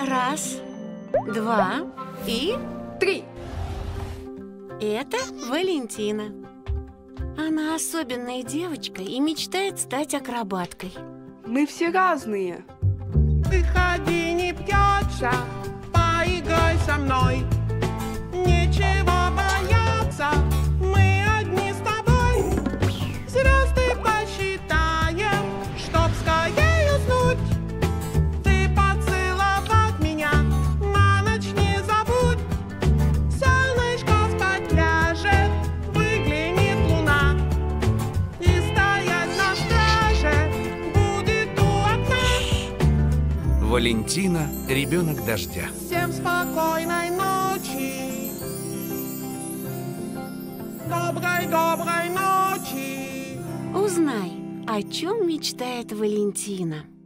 Раз, два и... 3. Это Валентина. Она особенная девочка и мечтает стать акробаткой. Мы все разные. Выходи, не пьется, поиграй со мной. Нечего бояться, мы одни с тобой. Звезды посчитаем, чтоб скорее уснуть. Ты поцеловать меня, на ночь не забудь. Солнышко спать ляжет, выглянет луна. И стоять на страже будет у окна. Валентина – ребенок дождя. Всем спокойной ночи. Доброй ночи. Узнай, о чем мечтает Валентина.